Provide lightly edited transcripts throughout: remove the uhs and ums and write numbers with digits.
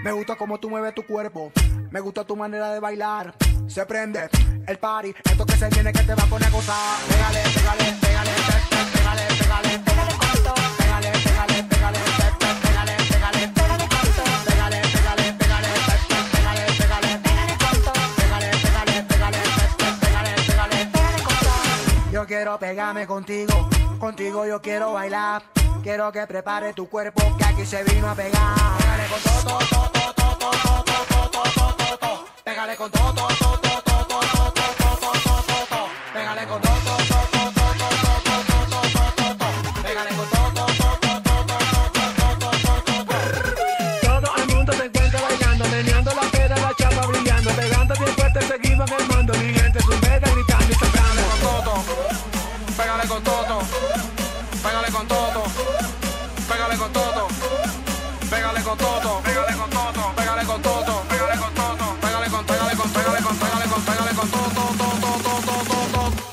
Me gusta cómo tú mueves tu cuerpo, me gusta tu manera de bailar. Se prende el party, esto que se viene que te va a poner a gozar. Pégale, pégale, pégale, pégale, pégale, pégale con todo. Pégale, pégale, pégale, pégale, pégale, pégale con todo. Pégale, pégale, pégale, pégale, pégale, pégale con todo. Pégale, pégale, pégale, pégale, pégale, pégale con todo. Yo quiero pegarme contigo, contigo yo quiero bailar. Quiero que prepare tu cuerpo, que aquí se vino a pegar. Pégale con todo, todo, todo, todo, todo, todo, todo, todo, todo. Pégale con todo, todo, todo, todo, todo, todo, todo, todo, todo. Pégale con todo, todo, todo, todo, todo, todo, todo, todo. Pégale con todo, todo, todo, todo, todo, todo, todo. Todo el mundo se encuentra bailando, meneando la pera, la chapa brillando, pegando bien fuerte, seguimos en el mando, mi gente su meta gritando y tocando. Pégale con todo, pégale con todo, pégale con todo, pégale con todo, pégale con todo, pégale con todo, pégale con todo, pégale con todo, pégale con, pégale con, pégale con, pégale con todo, todo, todo, todo, todo, todo.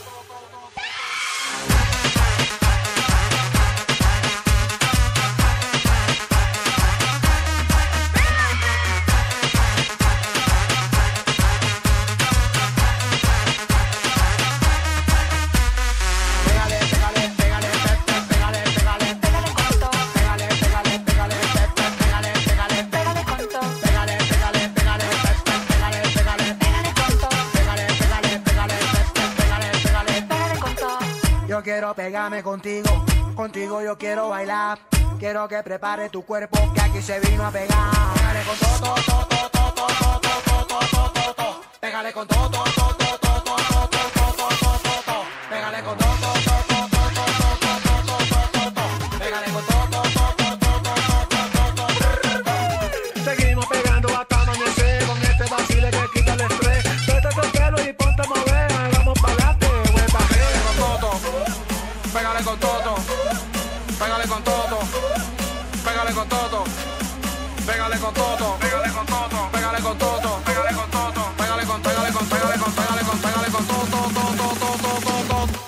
Yo quiero pegarme contigo, contigo yo quiero bailar. Quiero que prepare tu cuerpo, que aquí se vino a pegar. Pégale con todo, todo, todo, todo, todo, todo, todo, todo, todo. Pégale con todo, todo, todo, todo, todo, todo, todo, todo, todo. Pégale con todo, todo, todo, todo, todo, todo, todo, todo. Pégale con todo, todo, todo, todo, todo, todo. Seguimos pegando hasta amanecer con este vacile que quita el estrés. Suéltate el pelo y ponte a mover, vamos para adelante, vuelva a Pégale con todo, pégale con todo, pégale con todo, pégale con todo, pégale con todo, pégale con todo, pégale con todo, pégale con, pégale con, pégale con, pégale con, pégale con todo, todo, todo, todo, todo, todo.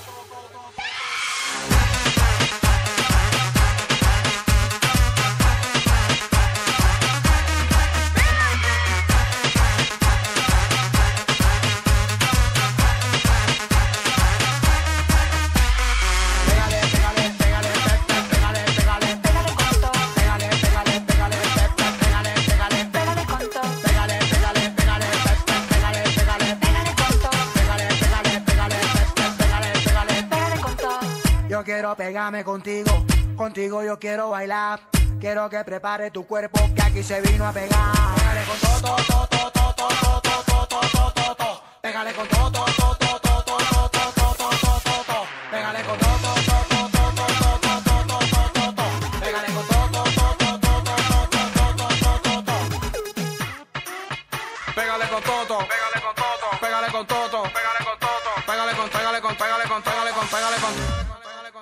Yo quiero pegarme contigo, contigo yo quiero bailar. Quiero que prepare tu cuerpo, que aquí se vino a pegar. Pégale con todo, todo, todo, todo, todo, todo, todo, todo, todo. Pégale con todo, todo, todo, todo, todo, todo, todo, todo, todo. Pégale con todo, todo, todo, todo, todo, todo, todo, todo. Pégale con todo, todo, todo, todo, todo, todo, todo. Pégale con todo, pégale con todo, pégale con todo, pégale con todo, pégale con, pégale con, pégale con, pégale con, pégale con.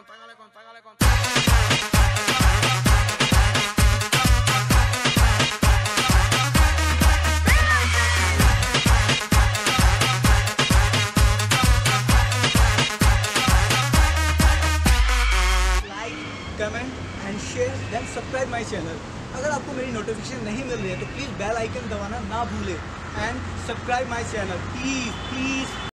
Comment and share then subscribe my channel. अगर आपको मेरी नोटिफिकेशन नहीं मिल रही है तो please bell icon दबाना ना भूलें and subscribe my channel please please.